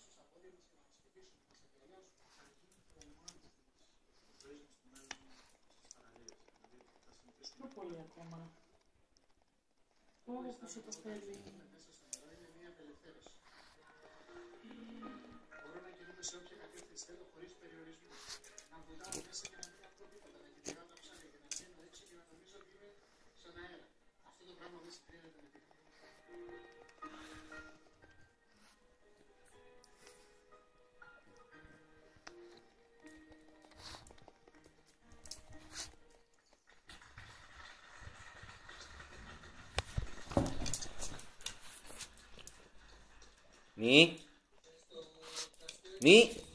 Πιο πολύ ακόμα. Όπως το θέλει. Μπορώ να κινούμαι σε όποια κατεύθυνση θέλω χωρίς περιορισμούς. Να βουλάω μέσα και να μην ακούω τίποτα. Να κυνηγάω τα ψάρια και να βγαίνω έξω και να νομίζω ότι είμαι στον αέρα. Αυτό το πράγμα δεν συγκρίνεται με τίποτα. Μη.